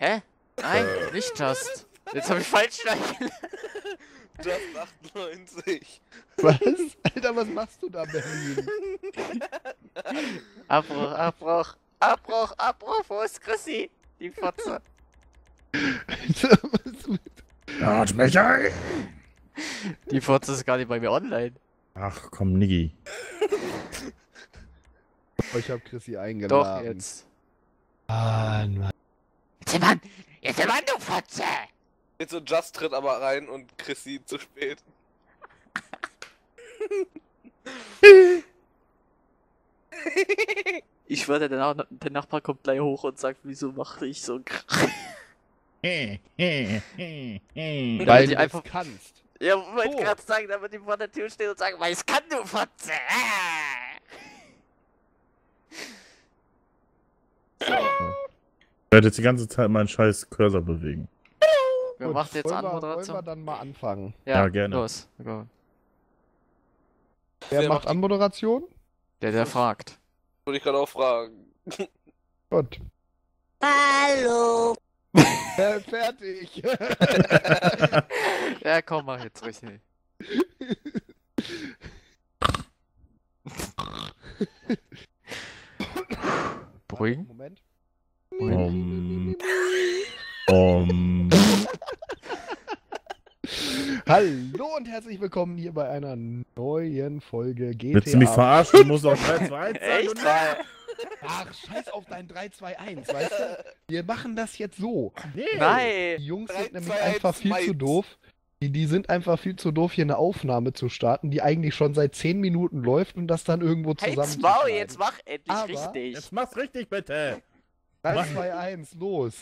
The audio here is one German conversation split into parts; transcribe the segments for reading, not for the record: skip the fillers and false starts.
Hä? Nein, nicht Just. Jetzt habe ich falsch eingelegt. Just 98. Was? Alter, was machst du da, Berlin? Abbruch. Wo ist Chrissy? Die Fotze. Alter, was mit... Lad mich ein! Die Fotze ist gar nicht bei mir online. Ach komm, Niggi. Ich hab Chrissy Doch, eingeladen. jetzt. Mann. Jetzt Mann, du Fotze! Jetzt so Just tritt aber rein und Chrissy zu spät. Ich schwöre, der Nachbar kommt gleich hoch und sagt, wieso mache ich so ein Krach? Weil Weil du die einfach... das kannst. Ja, wollte Oh. gerade sagen, damit die vor der Tür stehen und sagen, weil es kann, du Fotze! Ich werde jetzt die ganze Zeit meinen scheiß Cursor bewegen. Wer Gut, macht jetzt wollen wir Anmoderation? dann mal anfangen? Ja, gerne. Los. Go. Wer macht Anmoderation? Der fragt. Wollte ich gerade auch fragen. Gut. Hallo. Fertig. Ja, komm, mach jetzt richtig. Beruhigen? Moment. Hallo und herzlich willkommen hier bei einer neuen Folge GTA. Willst du mich verarschen? Muss auch 3, 2, 1 sein. Echt? Weil... Ach, scheiß auf dein 3-2-1, weißt du? Wir machen das jetzt so. Nee. Nein! Die Jungs 3, sind nämlich 2, 1, einfach viel zu meins. doof. Die sind einfach viel zu doof, hier eine Aufnahme zu starten, die eigentlich schon seit 10 Minuten läuft und das dann irgendwo Halt's zusammen. Maul, jetzt mach endlich Aber- richtig. Jetzt mach's richtig, bitte. 3, 2, 1, los.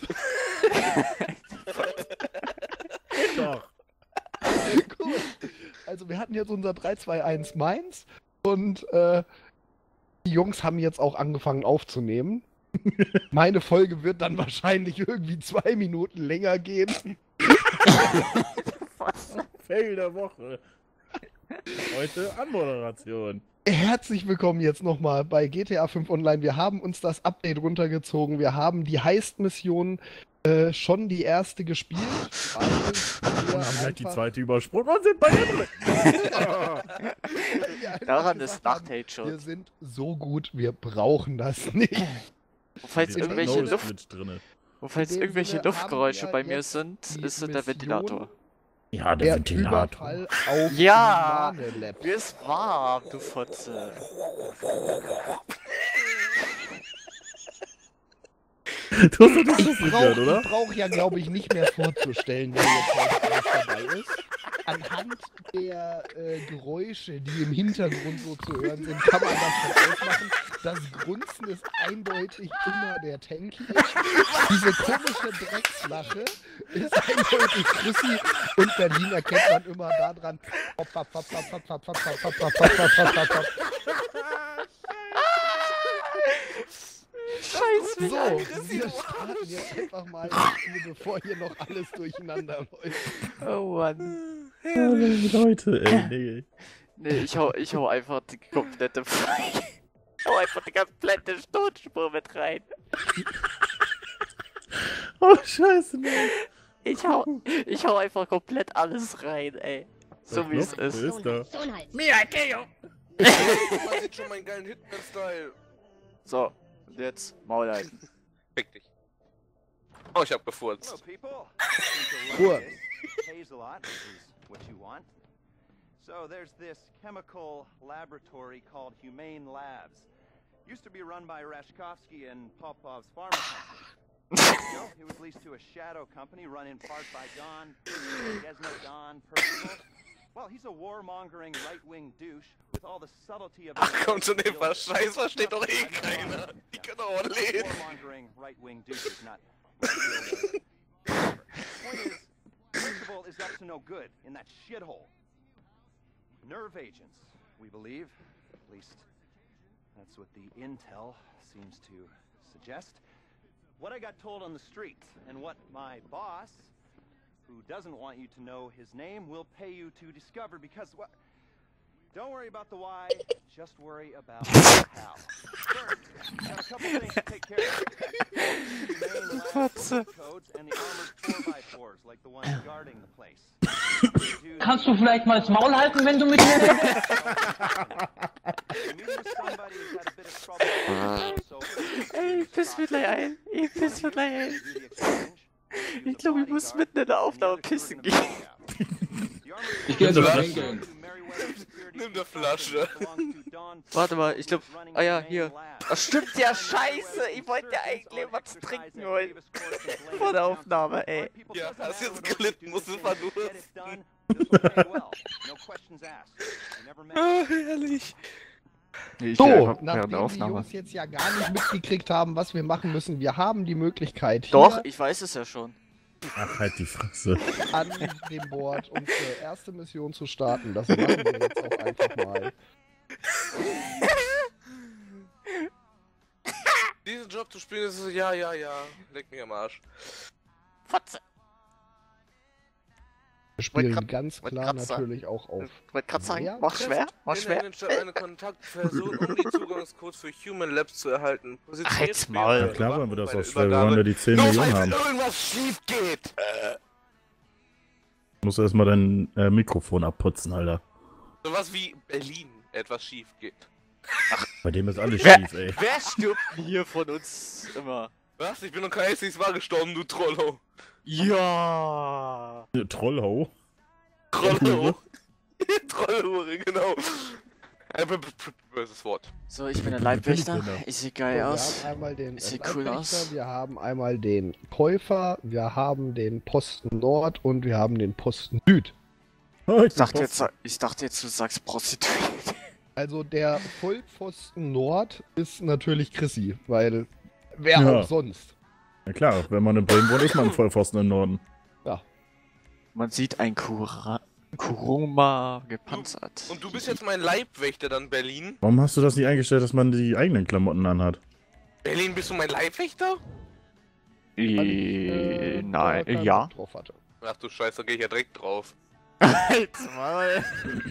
Geht doch. Gut. Also wir hatten jetzt unser 3-2-1 Mainz und die Jungs haben jetzt auch angefangen aufzunehmen. Meine Folge wird dann wahrscheinlich irgendwie 2 Minuten länger gehen. Fail der Woche. Heute Anmoderation. Herzlich willkommen jetzt nochmal bei GTA 5 Online. Wir haben uns das Update runtergezogen. Wir haben die Heist-Mission schon die erste gespielt. Weil wir Wir haben gleich die einfach- zweite übersprungen und sind bei der dritten. weil wir einfach Daran gesagt ist haben, Nachthate Wir schon. sind so gut, wir brauchen das nicht. Falls Wir irgendwelche, sind Luft, drinne. falls In dem irgendwelche Sinne Luftgeräusche haben wir bei mir jetzt sind, die ist der Mission- Ventilator. Ja, der Der Ventilator. Überfall auf Ja! die Mane Labs. Mir ist warm, du Fotze. Du hast doch das Ich nicht gehört, oder? brauch ja, glaube ich, nicht mehr vorzustellen, wer jetzt heute alles dabei ist. Anhand der Geräusche, die im Hintergrund so zu hören sind, kann man das schon ausmachen. Das Grunzen ist eindeutig immer der Tanky. Diese komische Dreckslache ist eindeutig Chrissy und Berlin erkennt man immer daran. Scheiße. So, wir starten jetzt einfach mal das Spiel, bevor hier noch alles durcheinander läuft. Oh Mann. Leute, ey, nee. Nee, ich hau einfach die komplette Ich hau einfach die komplette Tonspur mit rein. Oh, scheiße, nee. Ich hau einfach komplett alles rein, ey. So wie es Wo ist. ist da? Man sieht schon meinen geilen Hitman-Style. So, und jetzt Maul halten. Fick dich. Oh, ich hab gefurzt. Hello, people. Ruhe. Pays a lot, which is what you want. So there's this chemical laboratory called Humane Labs. Used to be run by Rashkovsky and Popov's pharma company. You know, it was leased to a shadow company run in part by Don Desno Don Percival. Well, he's a warmongering right-wing douche with all the subtlety of... Ach komm schon, Eva, Scheiß versteht doch eh keiner. Die können doch auch lesen. Warmongering right-wing douche is not... The point is, Percival is up to no good in that shithole. Nerve agents, we believe. At least, that's what the intel seems to suggest. What I got told on the street, and what my boss, who doesn't want you to know his name, will pay you to discover, because, Don't worry about the why, just worry about the how. First, got a couple things to take care of. Humane lab codes and the armored 4x4s, like the ones guarding the place. Kannst du vielleicht mal das Maul halten, wenn du mit mir redest? Ey, piss mir gleich ein. Piss mir gleich ein. Ich glaube, ich muss mitten in der Aufnahme pissen gehen. Ich geh jetzt mal reingehen. Nimm eine Flasche. Warte mal, ich glaube... Ah ja, hier. Ach stimmt ja, scheiße. Ich wollte ja eigentlich was trinken heute. Vor der Aufnahme, ey. Ja, hast jetzt gelitten, musst du verdursten. Ah, herrlich. So, nachdem die Jungs jetzt ja gar nicht mitgekriegt haben, was wir machen müssen, wir haben die Möglichkeit hier Doch, ich weiß es ja schon. Ach, halt die Fresse. an dem Board unsere erste Mission zu starten. Das machen wir jetzt auch einfach mal. Diesen Job zu spielen ist so, ja, leck mich am Arsch. Fotze. Wir spielen grad- ganz wollte klar grad sagen. natürlich auch auf. Ich wollte gerade sagen, Ja, mach schwer, mach schwer. Eine Kontaktperson, um die Zugangscodes für Human Labs zu erhalten. Ach, halt's Maul. Ja, klar wollen wir das auch schwer. Wir wollen ja die 10 Millionen haben. Irgendwas schief geht. Du musst erstmal dein Mikrofon abputzen, Alter. Sowas wie Berlin etwas schief geht. Bei dem ist alles Wer- schief, ey. Wer stirbt denn hier von uns immer? Was? Ich bin noch kein einziges Mal gestorben, du Trollo. Ja. Trollho. Trollo. Trollhure, genau. Böses Wort. So, ich bin der Leibwächter. Genau. Ich sehe So, geil wir aus. haben einmal den Sieht cool Leibwächter, aus. wir haben einmal den Käufer, wir haben den Posten Nord und wir haben den Posten Süd. Oh, Ich dachte jetzt, du sagst Prostituierte. Also der Vollpfosten Nord ist natürlich Chrissy, weil wer Ja. auch sonst. Ja klar, wenn man in Bremen wohnt, ist man ein Vollpfosten im Norden. Man sieht ein Kuruma gepanzert. Und du bist jetzt mein Leibwächter dann, Berlin? Warum hast du das nicht eingestellt, dass man die eigenen Klamotten anhat? Berlin, bist du mein Leibwächter? Nein, da keinen ja. Bock drauf hatte. Ach du Scheiße, da geh ich ja direkt drauf. Halt's Maul.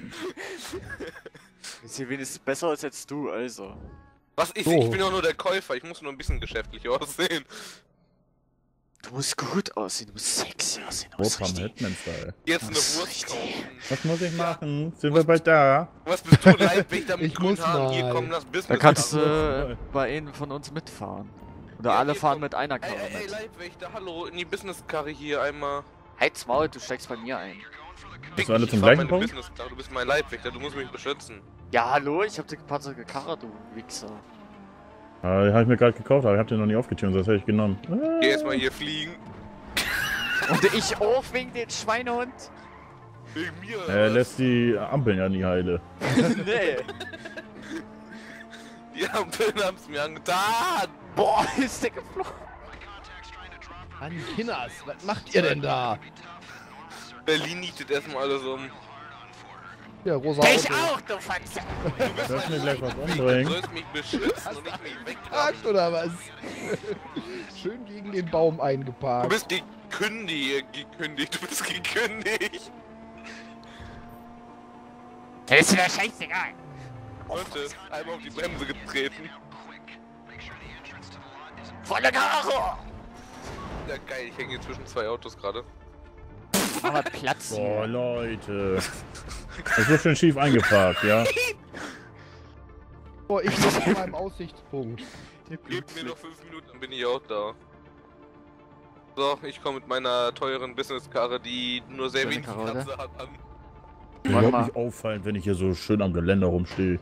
Ich sehe wenigstens besser als jetzt du, also. Was? Ich So. bin doch nur der Käufer, ich muss nur ein bisschen geschäftlich aussehen. Du musst gut aussehen, du musst sexy aussehen. Du Wo musst vom richtig. Hitman-Style. Jetzt eine Das ist Wurst richtig. kaufen. Was muss ich machen? Sind wir bald da? Was bist du, Leibwächter mit Ich muss grünen Haaren? Hier mal. kommen das Business. Da kannst Karten. du bei einem von uns mitfahren. Oder Ja, alle hier fahren kommt- mit einer Karre Ey, mit. Leibwächter, hallo, in die Business-Karre hier einmal. Halt's Maul, du steigst bei mir ein. Bist du alle Ich zum fahr gleichen meine Punkt? Business-Karre, du bist mein Leibwächter, du musst mich beschützen. Ja, hallo, ich hab die gepanzerte Karre, du Wichser. Ah, den hab ich mir gerade gekauft, aber ich hab den noch nicht aufgetunt, das hätte ich genommen. Geh erstmal hier fliegen. Und ich auch wegen den Schweinehund? Wegen mir. Er lässt die Ampeln ja nie heile. Nee. Die Ampeln haben's mir angetan. Boah, ist der geflogen. Mann, Kinders, was macht ihr denn da? Berlin nietet erstmal alles um. Ja, rosa Ich Auto. auch, du Faxe. Du Sollst mir gleich was Du umbringen? sollst mich beschützen und nicht mich wegtragen. Geparkt oder was? Schön gegen den Baum Du eingeparkt. bist gekündigt, du bist gekündigt. Das ist mir scheißegal. Leute, einmal auf die Bremse getreten. Volle Karo. Ja geil, ich hänge hier zwischen zwei Autos gerade. Aber Platz Boah, hier. Leute. Das wird schön schief eingeparkt, ja? Oh, ich bin an meinem Aussichtspunkt. Gebt mir noch 5 Minuten, dann bin ich auch da. So, ich komme mit meiner teuren Business-Karre, die nur sehr Schöne wenig Karre, Platz hat, an. Mir Warte überhaupt mal. nicht auffallen, wenn ich hier so schön am Geländer rumstehe.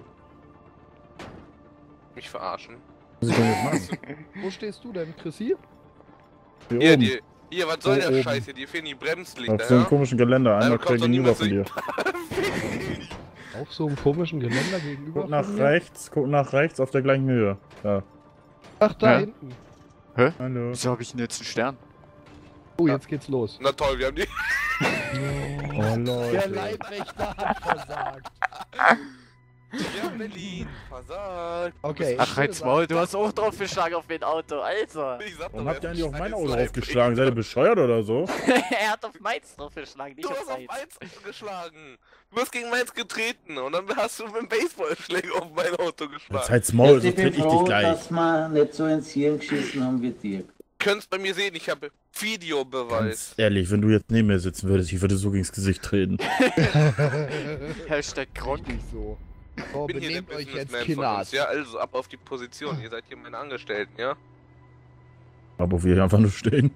Mich verarschen. Was soll ich denn jetzt machen? Wo stehst du denn, Chrissy? Hier oben. Hier, was soll der Oben. Scheiß hier? Dir fehlen die Bremslichter, Auf so einem ja? komischen Geländer, einmal du kommst doch gegenüber von niemals dir. Auf so einem komischen Geländer gegenüber Guck nach von mir? rechts auf der gleichen Höhe. Da. Ach, da Ja. hinten. Hallo. Wieso hab ich denn jetzt einen Stern? Oh, jetzt geht's los. Na toll, wir haben die... Oh, Der Leute. Leibwächter hat versagt. Ja, Berlin. Versagt. Okay. Ach, halt's Maul, du hast auch draufgeschlagen auf mein Auto, Alter. Ich sag Warum doch, habt ihr er ist eigentlich auf ein mein Auto Sniper. aufgeschlagen? Seid ihr bescheuert oder so? Er hat auf meins draufgeschlagen, nicht Du auf hast auf seins. meins geschlagen. Du hast gegen meins getreten und dann hast du mit dem Baseballschläger auf mein Auto Jetzt geschlagen. halt's Maul, so Ich bin trete ich dich froh, gleich. dass wir nicht so ins Hirn geschissen haben wie dir. Könnt's bei mir sehen, ich habe Videobeweis. Ganz ehrlich, wenn du jetzt neben mir sitzen würdest, ich würde so gegens Gesicht treten. Hashtag Gronk. Richtig so. So, Ich bin hier der benehmt euch jetzt, Businessman von uns, Kinders. ja? Also ab auf die Position, ihr seid hier meine Angestellten, ja? Aber wir hier einfach nur stehen.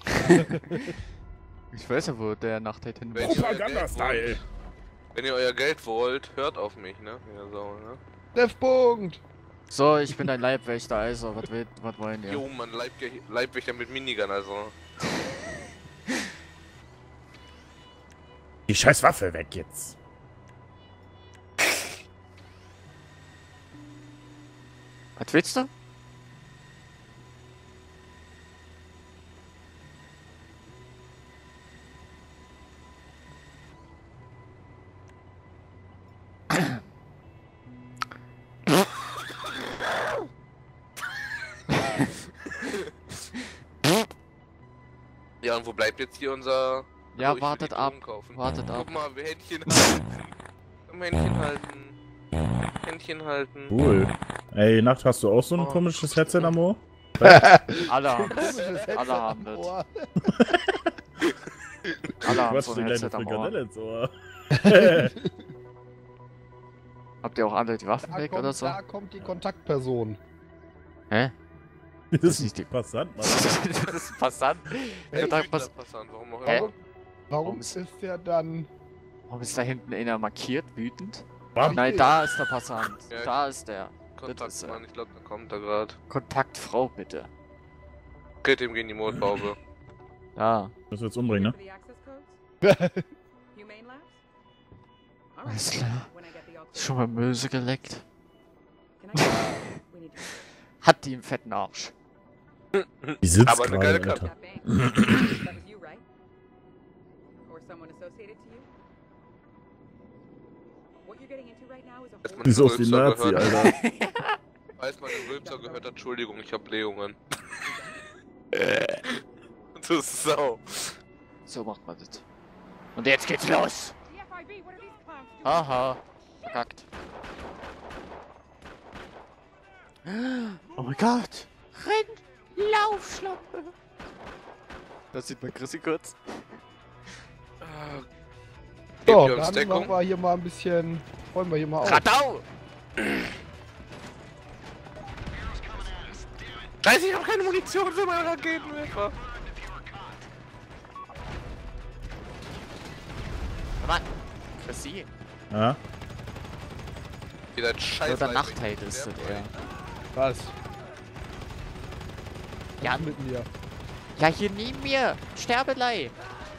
Ich weiß ja, wo der Nachtheld hin Wenn war. ihr euer Propaganda-Style. Geld wollt- Wenn ihr euer Geld wollt, hört auf mich, ne? Ja, so, ne? Treffpunkt! So, ich bin ein Leibwächter, also, was wollen wir? Jo, Mann, Leibwächter mit Minigern, also. Die scheiß Waffe weg jetzt. Was willst du? Ja, und wo bleibt jetzt hier unser... Ja, Oh, ich will wartet die ab. Blumen kaufen. Wartet ab. Guck mal, wir Händchen halten. Händchen halten. Händchen halten. Cool. Ey, Nacht, hast du auch so ein Oh. komisches Headset, Amor? Alle haben das. Komisches Headset Alle haben am das. Ohr. Alle Du haben hast so so ein eine Headset kleine am Ohr. Frikadelle ins Ohr. Habt ihr auch alle die Waffen weg oder so? Da kommt die Kontaktperson. Hä? Das ist ist nicht nicht die- Passant, Mann. Das ist Passant. Hey, Passant, warum auch Hä? immer. Warum ist der dann... Warum ist da hinten einer markiert, wütend? Bam. Nein, da ist der Passant. Ja, Da ist der. Kontaktmann, ich glaube, da kommt er gerade. Kontaktfrau, bitte. Geht dem gegen die Mondhaube. Da. Müssen wir jetzt umbringen, ne? Alles klar. Ist schon mal Möse geleckt. Hat die im fetten Arsch. Die sitzt Aber eine geile gerade, Klappe. Alter. Weiß man, Die ist den aus wie Rülpser Nazi, gehört- Alter. Weiß man, den Rülpser gehört hat, Entschuldigung, ich hab Blähungen. Du Sau. So macht man das. Und jetzt geht's los. Aha. Verkackt. Oh mein Gott. Renn! Laufschlampe! Das sieht man Chrissy kurz. Gebt So, ihr uns dann Deckung? machen wir hier mal ein bisschen... Räumen wir hier mal auf. Radau! Scheiße, ich hab keine Munition für meinen Raketenwerfer. Mann! Chrissy. Ja? Ihr seid scheiße. Oder Nachtheld ist das, ja. Was? Ja, Mit mir. ja, hier neben mir! Sterbelei!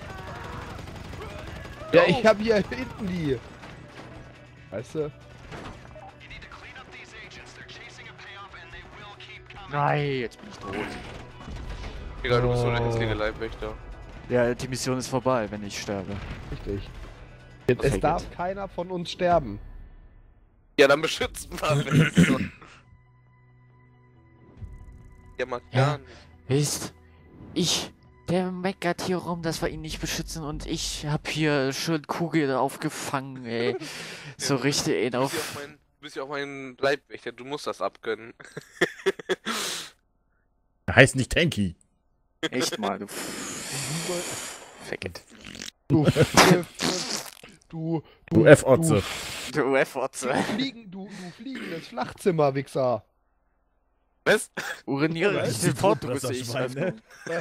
Ja, ich hab hier hinten die. Weißt du? Nein, jetzt bin ich tot. Egal, du bist so der hässliche Leibwächter. Ja, die Mission ist vorbei, wenn ich sterbe. Richtig. Es Okay, darf gut. keiner von uns sterben. Ja, dann beschützt man mich so. Ja, macht Ja. gar nicht. Wisst, der meckert hier rum, dass wir ihn nicht beschützen und ich hab hier schön Kugel aufgefangen, ey. So richtig ihn Du auf... bist ja auch mein Leibwächter, du musst das abgönnen. Er heißt nicht Tanky. Echt mal, du... Fick it. Du, du, Du F-Otze. Du UF-Otze. du fliegendes Flachzimmer, Wichser. Was? Uriniere Ja, dich ist den die Fort, du bist Todfresser-Schwein, ne?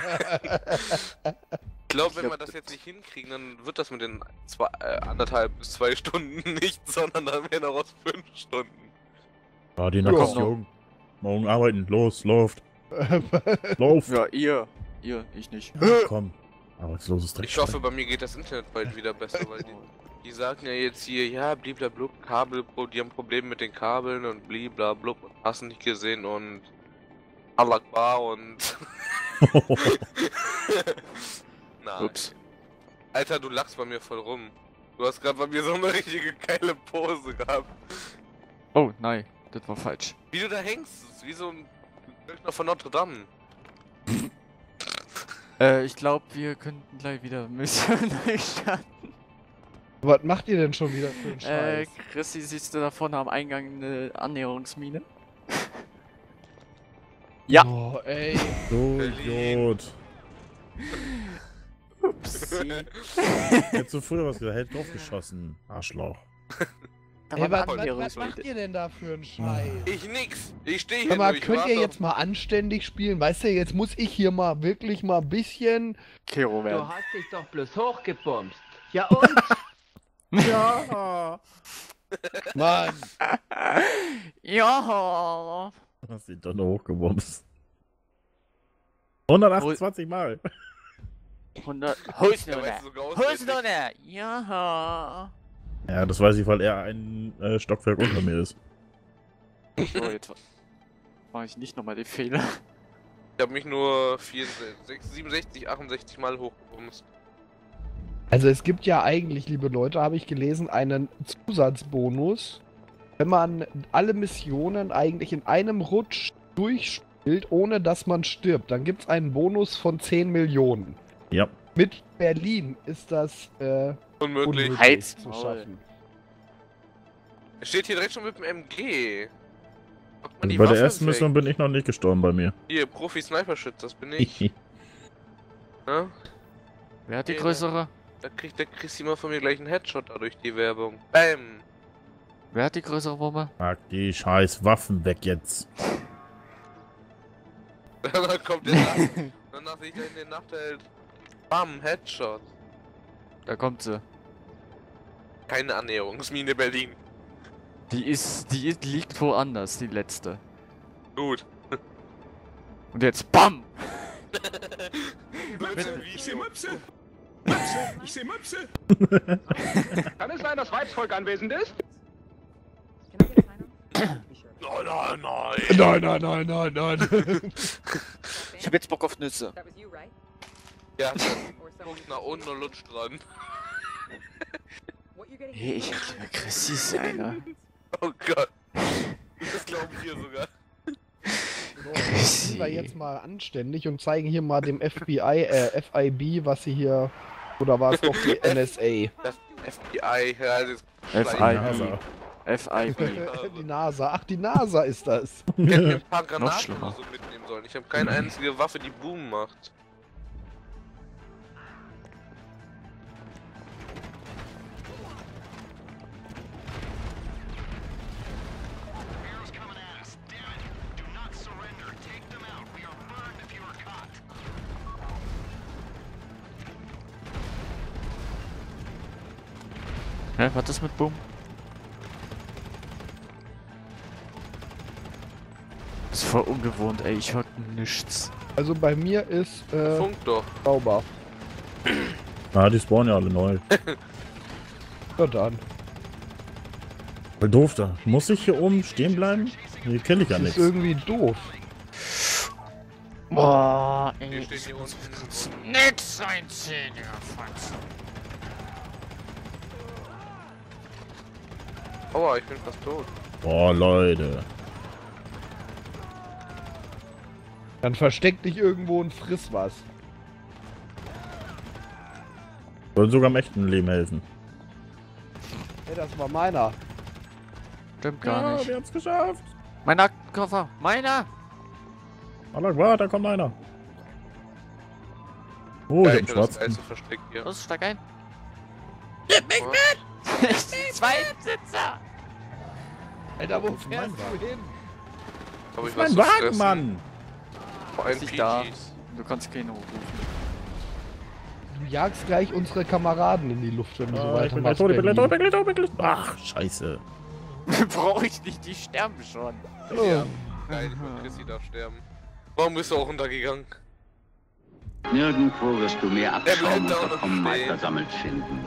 Ich glaube, wenn wir das jetzt nicht hinkriegen, dann wird das mit den 1,5 bis 2 Stunden nicht, sondern dann wären daraus 5 Stunden. Ah, die Nacht Ja. ist jung. Morgen arbeiten. Los, läuft. Lauf. Ja, ihr, ich nicht. Komm. Arbeitsloses Dreck. Ich hoffe, bei mir geht das Internet bald wieder besser, weil die sagen ja jetzt hier, ja, bliblablub, Kabel, die haben Probleme mit den Kabeln und bliblablub und hast nicht gesehen und Alakbar und... Nein. Ups. Alter, du lachst bei mir voll rum. Du hast gerade bei mir so eine richtige geile Pose gehabt. Oh, nein, das war falsch. Wie du da hängst, das ist wie so ein Glöckner von Notre Dame. Ich glaube, wir könnten gleich wieder Mission neu starten. Was macht ihr denn schon wieder für einen Scheiß? Chrissy, siehst du da vorne am Eingang eine Annäherungsmine? Ja. Oh, ey. So, Berlin. Idiot. Upsi. Hättest du früher was gesagt, hätte drauf geschossen. Arschloch. Da Ey, war eine was macht Annäherungsmine. ihr denn da für einen Scheiß? Ich nix. Ich stehe hier Sag mal, nur, ich könnt warte ihr auf- jetzt mal anständig spielen? Weißt du, jetzt muss ich hier mal wirklich mal ein bisschen... Kero Du werden. hast dich doch bloß hochgebumst. Ja und? Ja. Mann, Ja. Hast ihn doch noch hochgebumst. 128 Mal. 100. Ja, Hosnone. weißt du, sogar auswendig. Hosnone. Ja. Ja, das weiß ich, weil er ein Stockwerk unter mir ist. So, jetzt mache ich nicht nochmal den Fehler. Ich habe mich nur 67, 68 Mal hochgebumst. also es gibt ja eigentlich, liebe Leute, habe ich gelesen, einen Zusatzbonus, wenn man alle Missionen eigentlich in einem Rutsch durchspielt, ohne dass man stirbt. Dann gibt es einen Bonus von 10 Millionen. Ja. Mit Berlin ist das Unmöglich. unmöglich Halt's zu Maul. schaffen. Es steht hier direkt schon mit dem MG. Macht man Also die bei der Waffe ersten weg. Mission bin ich noch nicht gestorben bei mir. Hier, Profi-Sniper-Schütze, das bin ich. Ne? Wer hat die Okay, größere? Da kriegt der Chris immer von mir gleich einen Headshot dadurch die Werbung. Bam! Wer hat die größere Wumme? Mag die scheiß Waffen weg jetzt. Dann kommt der Nacht. Danach sich da in den Nachthalt. Bam, Headshot. Da kommt sie. Keine Annäherungsmine Berlin. Die liegt woanders, die letzte. Gut. Und jetzt BAM! Ich sehe Möpse! Ich sehe Möpse! Kann es sein, dass Weibsvolk anwesend ist? Nein, nein, nein. Nein, nein, nein, nein, nein. Ich hab jetzt Bock auf Nüsse. Ja, guckt nach unten und lutscht dran. Hey, ich hätte lieber Chrissy sein. Oh Gott. Das glauben wir sogar. Sind wir jetzt mal anständig und zeigen hier mal dem FBI, FIB, was sie hier... Oder war es doch die NSA? Das FBI, ja, das ist NASA. FIB. Die NASA. Ach, die NASA ist das. Ich hätte mir ein paar Noch Granaten schlimmer. oder so mitnehmen sollen. Ich habe keine einzige Waffe, die Boom macht. Hä, was ist mit Boom? Das ist voll ungewohnt, ey. Ich hör nichts. Also bei mir ist Funk doch. sauber. Ah, die spawnen ja alle neu. Na dann. Voll doof da. Muss ich hier oben stehen bleiben? Hier kenne ich ja Das ist nichts. irgendwie doof. Boah, Wir ey. stehen hier unten. Nix reinziehen, Digga. Fax. Aua, ich bin fast tot. Boah, Leute. Dann versteck dich irgendwo und friss was. Soll sogar im echten Leben helfen. Hey, das war meiner. Stimmt gar nicht. wir haben's geschafft. Mein Aktenkoffer. Meiner. Allah, warte, da kommt einer. Oh, Ja, ich hab einen das schwarzen. geilste Versteck hier. Los, steig ein. Was? Zwei Sitzer. Alter, wo Oh, fährst mein du hin? Hab ich Mein was zu Wagen, fressen? Mann! Vor allem Ist nicht da. PGs. Du kannst keine hochrufen. Du jagst gleich unsere Kameraden in die Luft, wenn du so Ah, ich bin gleich weitermachst. tot, ich bin gleich tot, ich Berlin. bin gleich tot, ich bin gleich tot. Ach, scheiße. Brauche ich nicht, die sterben schon. Ja, geil, ich und Chrissy darf sterben. Warum bist du auch untergegangen? Nirgendwo wirst du mehr bleibt Abschaum da unter unten Pommes stehen. versammelt finden.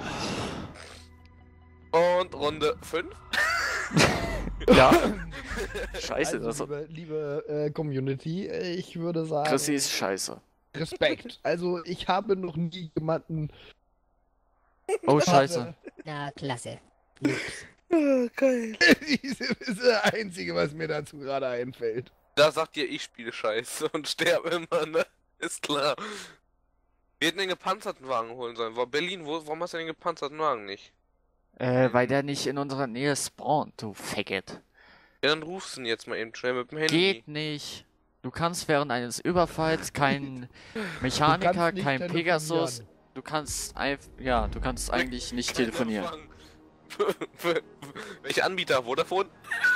Und Runde 5. Ja. Scheiße, das Also, liebe Community, ich würde sagen, Chrissy ist scheiße. Respekt. Also ich habe noch nie jemanden... Oh, scheiße. Na, klasse. Geil. Das ist das Einzige, was mir dazu gerade einfällt. Da sagt ihr, ich spiele Scheiße und sterbe immer, ne? Ist klar. Wir hätten den gepanzerten Wagen holen sollen. War Berlin, warum hast du den gepanzerten Wagen nicht? Weil der nicht in unserer Nähe spawnt, du Faggot. Ja, dann rufst du ihn jetzt mal eben schnell mit dem Handy. Geht nicht. Du kannst während eines Überfalls keinen Mechaniker, nicht keinen Pegasus. telefonieren. Du kannst du kannst eigentlich nicht telefonieren. Welcher Anbieter? Vodafone?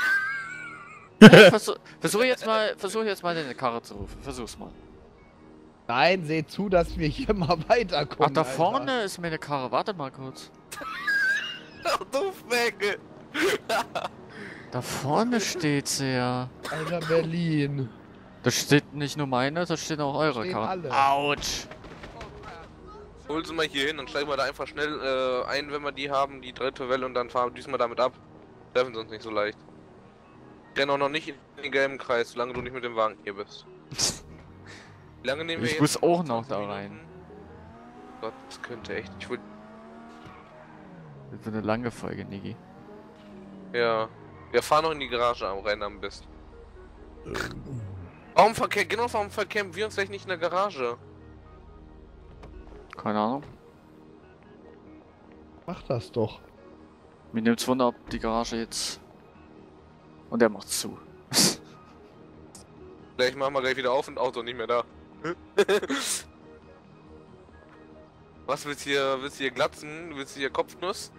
Versuch jetzt mal deine Karre zu rufen. Versuch's mal. Nein, seht zu, dass wir hier mal weiterkommen. Ach, da Alter. vorne ist mir eine Karre. Warte mal kurz. Ach du Flecke! Da vorne steht sie ja. Alter, Berlin. Da steht nicht nur meine, da stehen auch eure Stehen Karren. alle. Autsch. Hol sie mal hier hin und steigen wir da einfach schnell ein, wenn wir die haben, die dritte Welle, und dann fahren wir diesmal damit ab. Treffen sie uns nicht so leicht. Ich renn auch noch nicht in den gelben Kreis, solange du nicht mit dem Wagen hier bist. Wie lange nehmen wir Ich jetzt? muss auch noch 20 da Minuten? rein. Gott, das könnte echt. Ich würde. Das wird eine lange Folge, Niki. Ja. Wir fahren noch in die Garage am Rennen am besten. Warum verkämpfen wir uns gleich nicht in der Garage? Keine Ahnung. Mach das doch. Mir nimmt's Wunder, ob die Garage jetzt... Und er macht zu. Gleich machen wir gleich wieder auf und Auto nicht mehr da. Was willst du hier? Willst du hier glatzen? Willst du hier Kopfnuss?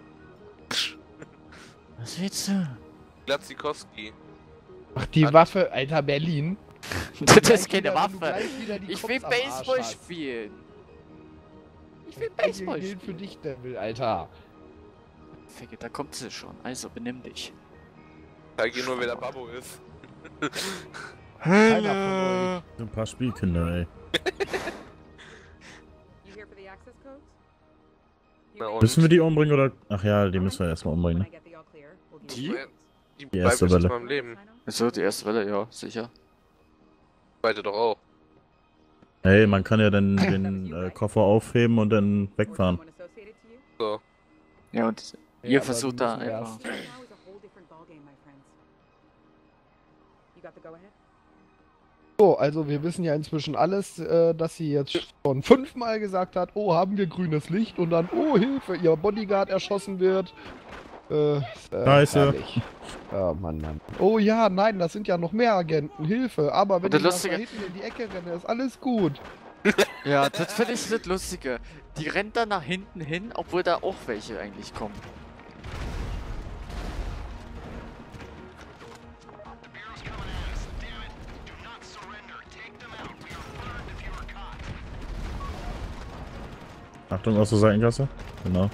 Was willst du? Glatzikowski. Ach, die Waffe, Alter, Berlin. Das ist Gleich keine wieder, wenn du Waffe. gleich wieder die Ich will Cops am Arsch Baseball hast. spielen. Ich will Das Baseball gilt für spielen. dich, Devil, Alter. Ficke, da kommt sie schon. Also benimm dich. Zeig dir nur, wer der Babbo ist. Keiner von euch. Ein paar Spielkinder, ey. Na und? Müssen wir die umbringen oder? Ach ja, die müssen wir erstmal umbringen. Die? Die Die erste bleibt jetzt Welle. mal im Leben. Achso, die erste Welle, ja, sicher. Zweite doch auch. Hey, man kann ja dann den Koffer aufheben und dann wegfahren. So. Ja, und Ja, ihr aber versucht wir da müssen einfach... So, also wir wissen ja inzwischen alles, dass sie jetzt schon 5-mal gesagt hat, oh, haben wir grünes Licht, und dann, oh, Hilfe, ihr Bodyguard erschossen wird. Scheiße. Herrlich. Ja, Mann. Oh ja, nein, das sind ja noch mehr Agenten, Hilfe, aber wenn Und der ich nach da Lustige- hinten in die Ecke renne, ist alles gut. Ja, das finde ich das Lustige. Die rennt da nach hinten hin, obwohl da auch welche eigentlich kommen. Achtung, aus der Seitengasse. Genau.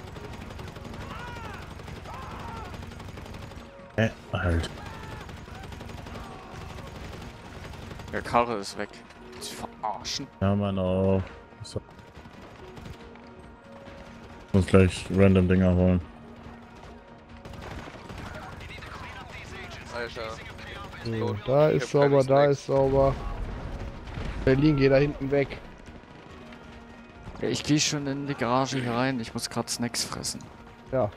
Halt. Der Karre ist weg. Sie verarschen. Ja, Mann, oh. So. Ich muss gleich random Dinger holen. Alter. So, da ist Ich hab keine sauber, da Snacks. ist sauber. Berlin, geh da hinten weg. Ja, ich gehe schon in die Garage hier rein. Ich muss gerade Snacks fressen. Ja.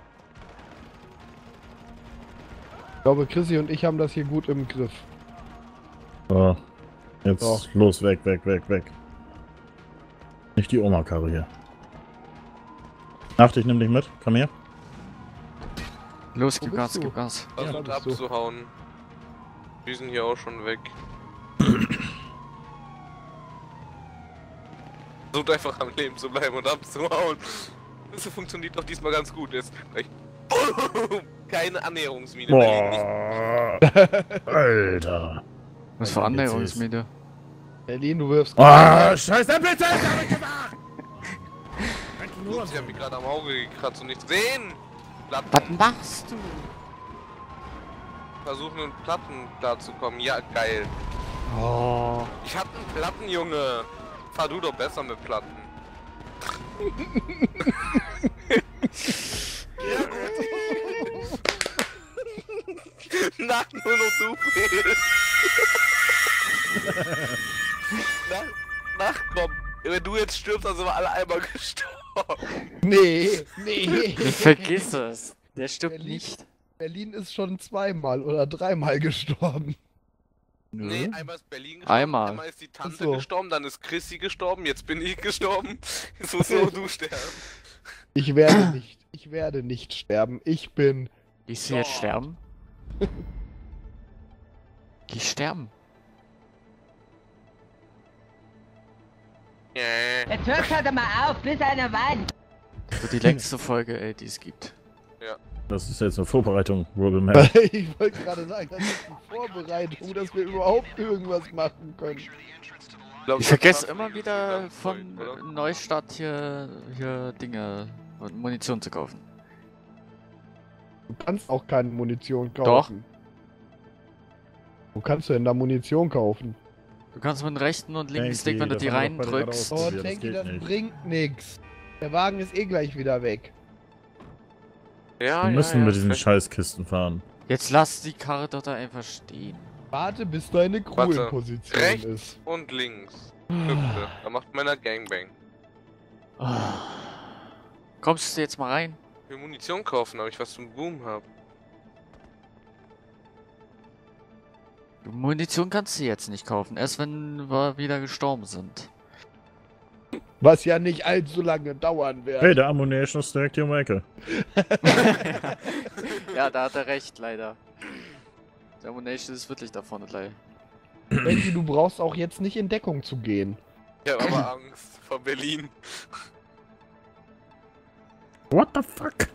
Ich glaube, Chrissy und ich haben das hier gut im Griff. So. Jetzt So. los, weg. Nicht die Oma-Karre hier. Achte, ich nehm dich mit. Komm her. Los, Wo gib bist Gas, du? gib Gas. Versucht bist du. abzuhauen. Die sind hier auch schon weg. Versucht einfach am Leben zu bleiben und abzuhauen. Das funktioniert doch diesmal ganz gut. Jetzt gleich. Keine Annäherungsmine. Berlin. Boah. Alter. Was für Annäherungsmede? Berlin, du wirfst. Ah, scheiße, bitte! Gut, sie haben mich gerade am Auge gekratzt und nichts sehen. Platten. Was machst du? Versuchen mit Platten klarzukommen. Ja, geil. Oh. Ich hab einen Platten, Junge. Fahr du doch besser mit Platten. Nach nur noch du fehlst. Nach, komm. Wenn du jetzt stirbst, dann sind wir alle einmal gestorben. Nee. Vergiss es. Der stirbt Berlin. nicht. Berlin ist schon zweimal oder dreimal gestorben. Nee, einmal ist Berlin gestorben, Einmal ist die Tante So. gestorben, dann ist Chrissy gestorben, jetzt bin ich gestorben. Jetzt musst du sterben. Ich werde nicht sterben. Ich bin... Gehst du jetzt sterben? Geh sterben. Jetzt hört halt mal auf, bis einer weint. Das wird die längste Folge, ey, die es gibt. Das ist jetzt eine Vorbereitung, Robin Man. Ich wollte gerade sagen, das ist eine Vorbereitung, dass wir überhaupt irgendwas machen können. Ich vergesse immer wieder von Neustart hier Dinge, Munition zu kaufen. Du kannst auch keine Munition kaufen. Wo kannst du denn da Munition kaufen? Du kannst mit dem rechten und linken Tanky, Stick, wenn du das die haben wir doch bei der reindrückst. Oh, Ausprobiert, das Tanky, geht das nicht. bringt nix. Der Wagen ist eh gleich wieder weg. Ja, Wir müssen mit diesen vielleicht- Scheißkisten fahren. Jetzt lass die Karre doch da einfach stehen. Warte, bis deine Crew Warte. in Position Rechts. ist. Und links. Hüpfe. Da macht meiner Gangbang. Kommst du jetzt mal rein? Ich will Munition kaufen, ob ich was zum Boom hab. Munition kannst du jetzt nicht kaufen, erst wenn wir wieder gestorben sind. Was ja nicht allzu lange dauern wird. Hey, der Ammunition ist direkt hier um die Ecke. Ja, da hat er recht, leider. Der Ammunition ist wirklich da vorne gleich. Tanky, du brauchst auch jetzt nicht in Deckung zu gehen. Ich hab aber Angst vor Berlin. What the fuck?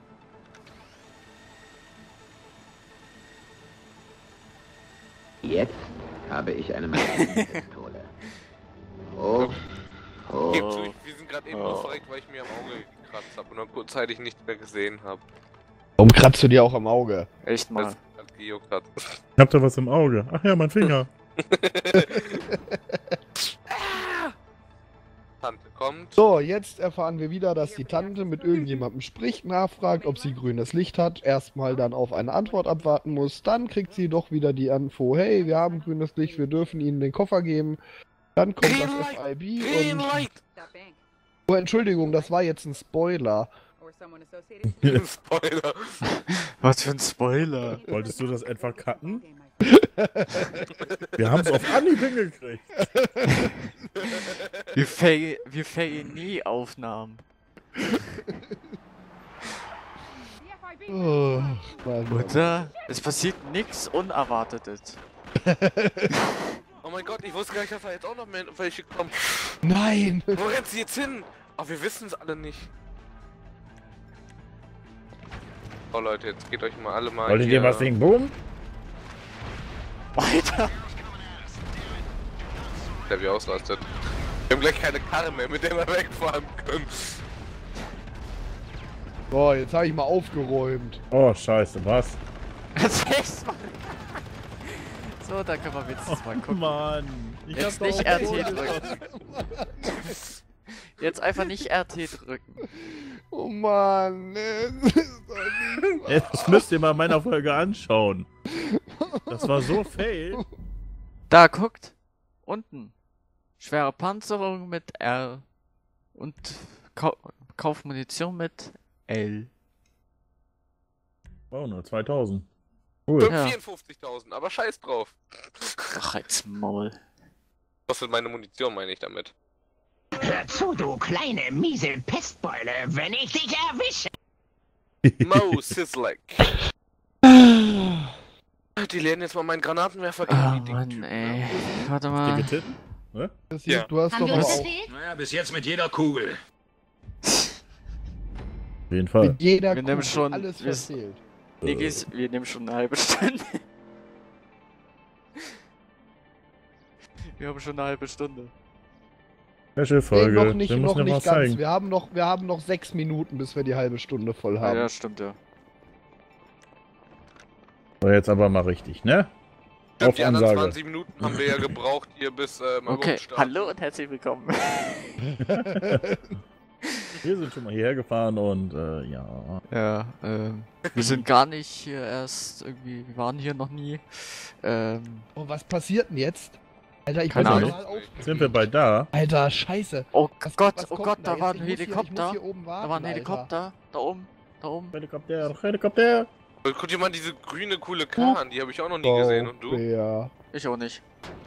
Jetzt habe ich eine Maschinenpistole. Oh. Oh. Gib zu, wir sind gerade eben nur verreckt, weil ich mir am Auge gekratzt hab und dann kurzzeitig nichts mehr gesehen hab. Warum kratzt du dir auch am Auge? Echt mal. Als es gejuckt hat. Ich hab da was im Auge. Ach ja, mein Finger. Tante kommt. So, jetzt erfahren wir wieder, dass die Tante mit irgendjemandem spricht, nachfragt, ob sie grünes Licht hat, erstmal dann auf eine Antwort abwarten muss, dann kriegt sie doch wieder die Info, hey, wir haben grünes Licht, wir dürfen ihnen den Koffer geben. Dann kommt Green das light, FIB Green und... Light! Oh, Entschuldigung, das war jetzt ein Spoiler. Spoiler. Was für ein Spoiler. Wolltest du das etwa cutten? Wir haben es auf Anhieb hingekriegt. Wir failen nie Aufnahmen. Oh, Mann. Oder? Es passiert nichts Unerwartetes. Oh mein Gott, ich wusste gar nicht, dass da jetzt auch noch mehr welche kommen. Nein! Wo rennt sie jetzt hin? Aber wir wissen es alle nicht. Oh Leute, jetzt geht euch mal alle mal. Wolltet ihr was singen? Boom? Alter! Der wie ausrastet. Wir haben gleich keine Karre mehr, mit der wir wegfahren können. So, jetzt habe ich mal aufgeräumt. Oh, scheiße, was? Erzähl's mal! So, da können wir wenigstens mal gucken. Mann. Ich Jetzt hab nicht doch- RT drücken. Jetzt einfach nicht RT drücken. Oh Mann, das ist doch nicht wahr. Das müsst ihr mal in meiner Folge anschauen. Das war so fail. Da, guckt! Unten. Schwere Panzerung mit R. Und Kauf Munition mit L. Oh, nur 2000. Cool. Ja. 54.000, aber scheiß drauf. Ach, jetzt Maul. Kostet meine Munition, meine ich damit. Hör zu, du kleine, miese Pestbeule, wenn ich dich erwische. Mo Sizzleck. Die lernen jetzt mal meinen Granatenwerfer Ah, gegen die Mann, Typen, ey. ne? Warte mal. Dicke Titten? Ne? Das Ja. du hast Haben doch wir aber uns auch erzählt? Naja, bis jetzt mit jeder Kugel. Auf jeden Fall. mit jeder Wir nehmen Kugel schon- alles wir- verzählt. Nigis, wir nehmen schon eine halbe Stunde. Wir haben schon eine halbe Stunde. Welche Nee, Folge? noch nicht, wir noch müssen ja nicht was ganz. zeigen. Wir haben noch 6 Minuten, bis wir die halbe Stunde voll Ah, haben. ja, stimmt ja. So, jetzt aber mal richtig, ne? Stimmt, Auf die anderen Ansage. 20 Minuten haben wir ja gebraucht hier bis Okay, Übungsstart. hallo und herzlich willkommen. Wir sind schon mal hierher gefahren und ja. Ja, wir sind gar nicht hier erst irgendwie, wir waren hier noch nie. Oh, was passiert denn jetzt? Alter, ich bin Keine total Ahnung. aufgeregt. Sind wir bei da? Alter, scheiße. Oh Was- Gott, was oh kommt Gott, denn da jetzt? war ein Ich muss Helikopter. hier oben warten, Da war ein Alter. Helikopter, da oben, da oben. Helikopter, Helikopter. Guck dir mal diese grüne, coole Karre an, die habe ich auch noch nie gesehen. Und du? Bär. Ich auch nicht.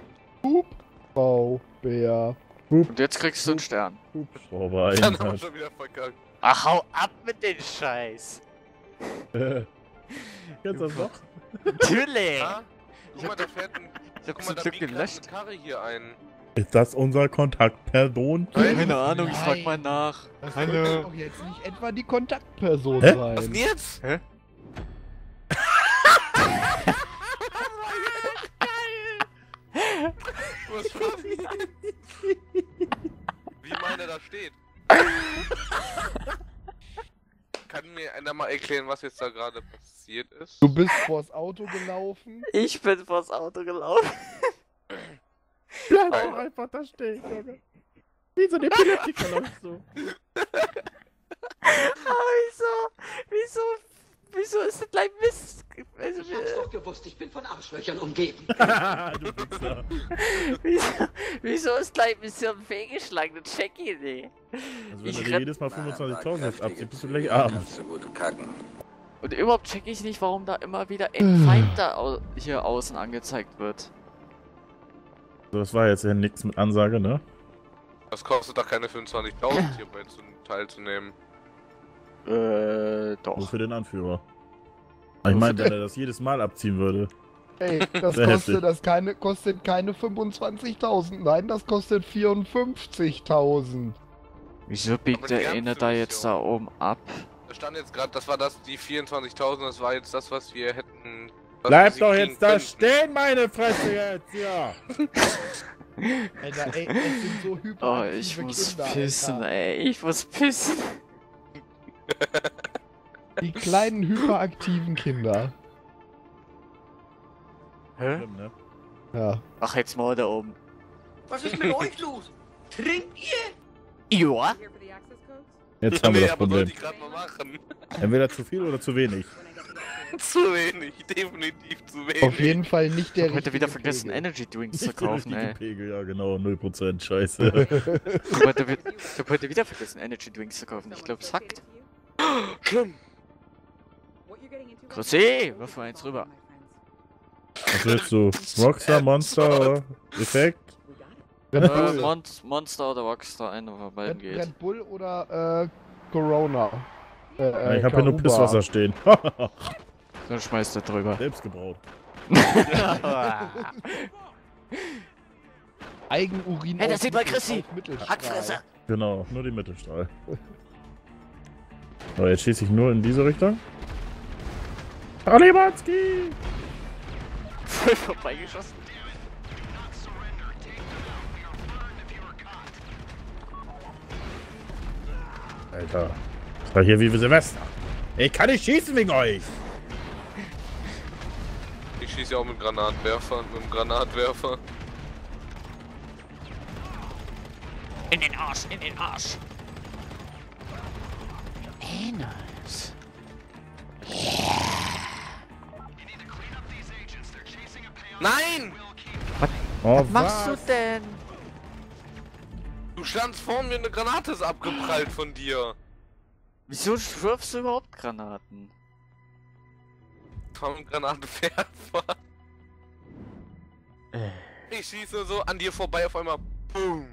Bär. Und jetzt kriegst du einen Stern. Hubschrauber Dann haben wir Einsatz. schon wieder verkackt. Ach, hau ab mit den Scheiß. Kennst du das noch? Natürlich. Ja? Guck mal, da fährt ein... Ich hab Guck mal, zum da Glück biegt gerade gelöscht. eine Karre hier ein. Ist das unser Kontaktperson? Keine Ahnung, ich frag Nein. mal nach. Das Hallo. könnte doch jetzt nicht etwa die Kontaktperson Hä? sein. Was denn jetzt? Hä? Was war das? Wie meiner da steht. Kann mir einer mal erklären, was jetzt da gerade passiert ist? Du bist vors Auto gelaufen. Ich bin vors Auto gelaufen. Bleib doch einfach da stehen, Junge. Wie so ein Epileptiker läufst du. Wieso ist das gleich Mist? Also, Ich hab's doch gewusst, ich bin von Arschlöchern umgeben. Du Wichser. wieso ist gleich ein bisschen fehlgeschlagen? Das check ich nicht. Also wenn Ich du dir renn- jedes Mal 25.000 jetzt abziehst, bist du gleich arm. Und überhaupt check ich nicht, warum da immer wieder ein Feind da hier außen angezeigt wird. So, das war jetzt ja nichts mit Ansage, ne? Das kostet doch keine 25.000 hier bei teilzunehmen. Nur Doch. für den Anführer. Aber ich meine, wenn er das jedes Mal abziehen würde. Ey, das Sehr heftig. kostet keine 25.000. Nein, das kostet 54.000. Wieso biegt Aber die der ganze eine da jetzt da Mission. oben ab? Da stand jetzt gerade, das war das, die 24.000, das war jetzt das, was wir hätten... was Bleib wir doch kriegen jetzt da könnten. stehen, meine Fresse jetzt, ja! Alter, ey, es sind so Oh, hyperaktive ich muss Kinder, pissen, Alter. ey. Ich muss pissen. Die kleinen hyperaktiven Kinder. Hä? Schlimm, ne? Ja. Ach, jetzt mal da oben. Was ist mit euch los? Trinkt ihr? Ja? Jetzt haben wir Nee, das aber Problem. sollte ich gerade mal machen. Entweder zu viel oder zu wenig. Zu wenig, definitiv zu wenig. Auf jeden Fall nicht der Ich hab heute wieder richtige vergessen, Pegel. Energy Drinks zu Nicht der kaufen, richtige ey. Pegel, ja genau, 0%, scheiße. Ich hab heute wieder vergessen, Energy Drinks zu kaufen. Ich glaube, es hackt. Schlimm. Grossi, wirf mal eins rüber. Was willst du? Rockstar, Monster, Effekt? Red Bull, Monster oder Rockstar, einer von beiden geht. Red Bull oder Corona. Ich hab hier nur Karuba. Pisswasser stehen. Dann schmeißt er drüber. Selbst gebraut. Eigenurin. Hey, das auf sieht man, Mittel- Chrissy. auf Mittelstrahl. Hackfresse! Genau, nur die Mittelstrahl. So, jetzt schieße ich nur in diese Richtung. Talibanski! Voll vorbeigeschossen. Alter. Das war hier wie Silvester. Ich kann nicht schießen wegen euch! Ich schieße ja auch mit Granatwerfern, mit dem Granatwerfer. In den Arsch, in den Arsch. Hey, nice. Nein! Oh, Was machst du denn? Du standst vor mir, eine Granate ist abgeprallt von dir. Wieso wirfst du überhaupt Granaten? Vom Granatwerfer. Ich schieße so an dir vorbei, auf einmal BOOM!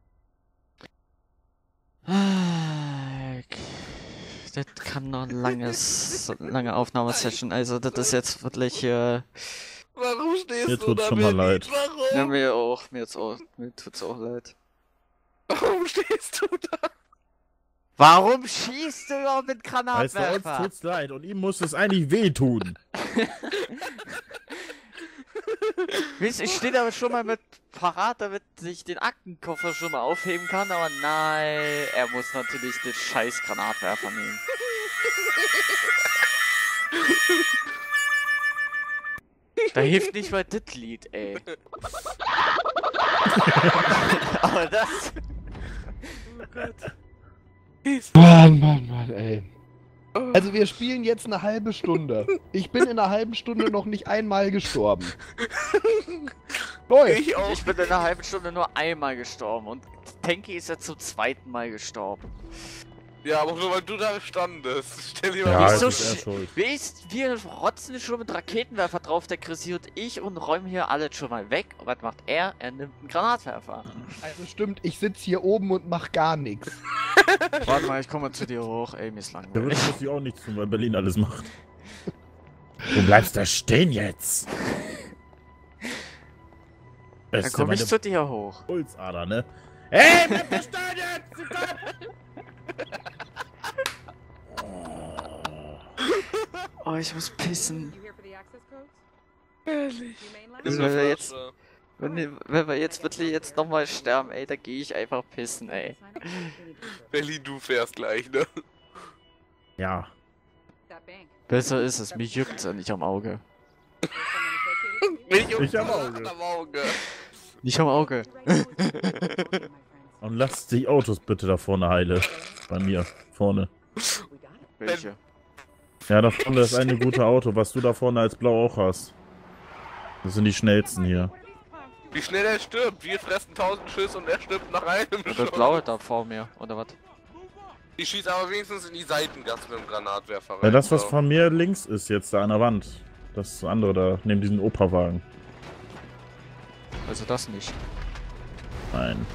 Das kann noch ein lange Aufnahmesession. Also das ist jetzt wirklich Warum stehst Mir du tut's da, schon mal Berlin? leid. Warum? ja, mir tut's auch leid. Warum stehst du da? Warum schießt du überhaupt mit Weißt du, uns Granatwerfer? tut's leid und ihm muss es eigentlich wehtun. Wisst, ich stehe da schon mal mit parat, damit ich den Aktenkoffer schon mal aufheben kann, aber nein, er muss natürlich den scheiß Granatwerfer nehmen. Da hilft nicht mal das Lied, ey. Aber das... Mann, ey. Also wir spielen jetzt eine halbe Stunde. Ich bin in einer halben Stunde noch nicht einmal gestorben. Läuft. Ich auch. Ich bin in einer halben Stunde nur einmal gestorben und Tenki ist ja zum zweiten Mal gestorben. Ja, aber nur weil du da standest. Stell dir mal Ja, vor. das ist er schuld. Wir rotzen schon mit Raketenwerfer drauf, der Chrissy und ich, und räumen hier alles schon mal weg. Und was macht er? Er nimmt einen Granatwerfer. Also stimmt, ich sitze hier oben und mach gar nichts. Warte mal, ich komme zu dir hoch. Ey, mir ist Der wird langweilig. plötzlich auch nichts tun, weil Berlin alles macht. Du bleibst da stehen jetzt! Das Dann ist ja komme ich meine zu dir hoch. Pulsader, ne? Ey, bleib da stehen jetzt! Oh, ich muss pissen. Ehrlich. Also, wenn wir jetzt, wenn wir jetzt wirklich jetzt nochmal sterben, ey, da gehe ich einfach pissen, ey. Berlin, du fährst gleich, ne? Ja. Besser ist es, mich juckt's ja nicht am Auge. Ich am Auge. Nicht am Auge. Und lass die Autos bitte da vorne heile. Bei mir. Vorne. Welche? Ja, da vorne ist eine gute Auto, was du da vorne als Blau auch hast. Das sind die schnellsten hier. Wie schnell er stirbt. Wir fressen 1000 Schuss und er stirbt nach einem Das Schuss. blaue da vor mir, oder was? Ich schieße aber wenigstens in die Seitengasse mit dem Granatwerfer rein. Ja, das, was so. von mir links ist jetzt da an der Wand. Das andere da, neben diesem Operwagen. Also das nicht. Nein.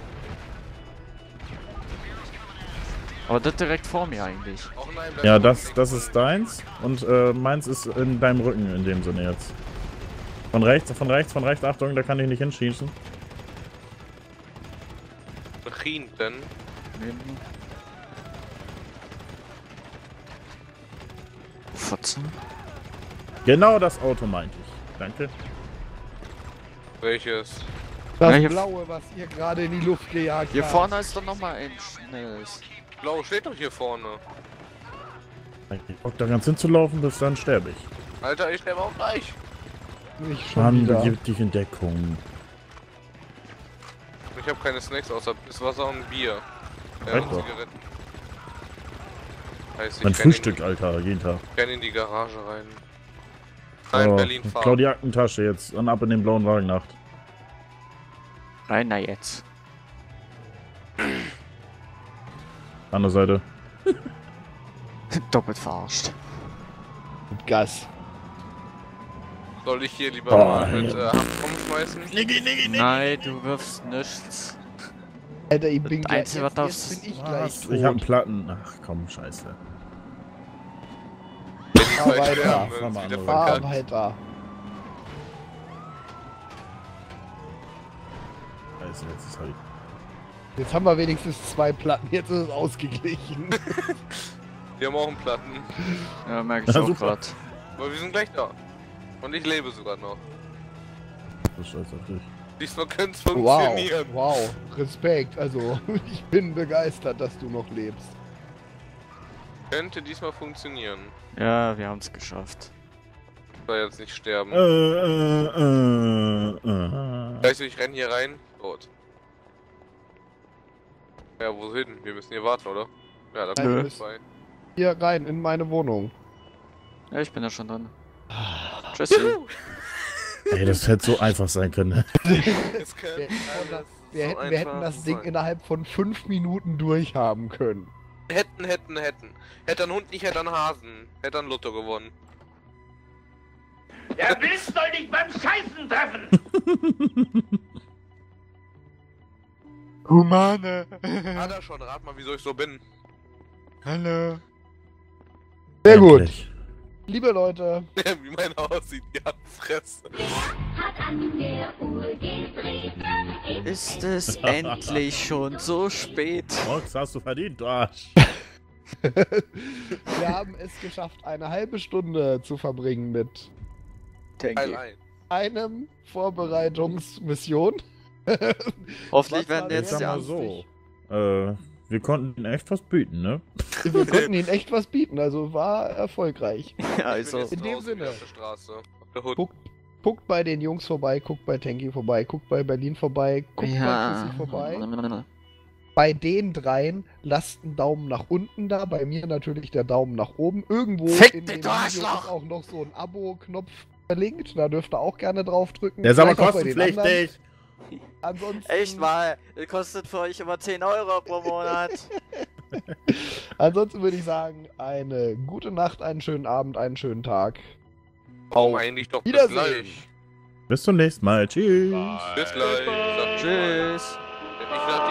Aber das direkt vor mir eigentlich. Auch nein, Ja, das ist deins und meins ist in deinem Rücken in dem Sinne jetzt. Von rechts, Achtung, da kann ich nicht hinschießen. Hinten. Neben. 14. Genau das Auto meinte ich. Danke. Welches? Das Ja, hier- Blaue, was ihr gerade in die Luft gejagt Hier habt. vorne ist doch nochmal ein schnelles. Blau steht doch hier vorne. Ich Bock da ganz hinzulaufen, bis dann sterbe ich. Alter, ich sterbe auch gleich. Nicht schon Mann, wieder. begib dich in Deckung. Ich habe keine Snacks außer Wasser und Bier. Halt Und doch. Zigaretten. Heißt, ich Mein renn Frühstück, Alter, jeden Tag. Ich renn in die Garage rein. Nein, Berlin Klau fahren. die Aktentasche jetzt und ab in den blauen Wagen Nacht. Rein na jetzt. Andere Seite. Doppelt verarscht. Mit Gas. Soll ich hier lieber Oh, mal mit ja. Hand rumschmeißen? Nein, du wirfst nichts. Alter, ich bin Das Einzige, was jetzt darfst- bin ich gleich Was? tot. Ich hab einen Platten. Ach komm, scheiße. Fahr weiter. Fahr mal wieder andere Fahr verkackt. weiter. Scheiße, jetzt ist halt. Jetzt haben wir wenigstens 2 Platten, jetzt ist es ausgeglichen. Wir haben auch einen Platten. Ja, merke ich Ja, auch super. grad. Aber wir sind gleich da. Und ich lebe sogar noch. So stolz auf dich. Diesmal könnte es Wow, funktionieren. wow, Respekt. Also, ich bin begeistert, dass du noch lebst. Könnte diesmal funktionieren. Ja, wir haben es geschafft. Ich soll jetzt nicht sterben. Äh. Weißt du, ich renn hier rein. Tot. Ja, wo hin? Wir müssen hier warten, oder? Ja, da Nein, wir kommt müssen- vorbei. Hier rein, in meine Wohnung. Ja, ich bin ja schon drin. Tschüssi. Ey, das hätte so einfach sein können. Ne? Es könnte alles Wir, so wir hätten einfach das Ding sein. innerhalb von 5 Minuten durchhaben können. Hätten. Hätte ein Hund nicht, hätte ein Hasen. Hätte ein Lotto gewonnen. Der Blitz soll dich beim Scheißen treffen! Humane. Hat er schon, rat mal, wieso ich so bin. Hallo. Sehr gut. Endlich. Liebe Leute, Wie mein Haus sieht, ja, Fresse. Ist es endlich schon so spät? Rox, hast du verdient, du Arsch. wir haben es geschafft, eine halbe Stunde zu verbringen mit Teil Denke 1. einem Vorbereitungsmission. Hoffentlich Was werden war jetzt Jetzt der ja. sag mal so. Wir konnten ihnen echt was bieten, ne? Wir konnten ihnen echt was bieten, also war erfolgreich. Ja, also. in dem Sinne. Auf der Straße. Auf der Hut. Guckt bei den Jungs vorbei, guckt bei Tanky vorbei, guckt bei Berlin vorbei, guckt bei Ja. Chrissy vorbei. Bei den dreien lasst einen Daumen nach unten da, bei mir natürlich der Daumen nach oben. Irgendwo Fick in dich, dem du Video Arschloch! ist auch noch so ein Abo-Knopf verlinkt, da dürft ihr auch gerne drauf drücken. Der ist aber Vielleicht auch bei den anderen. kostenpflichtig. Ansonsten, Echt mal, das kostet für euch immer 10 Euro pro Monat. Ansonsten würde ich sagen, eine gute Nacht, einen schönen Abend, einen schönen Tag. Warum eigentlich doch bis Wiedersehen. gleich? Bis zum nächsten Mal. Tschüss. Bis gleich. Ich sag Tschüss. Ich sag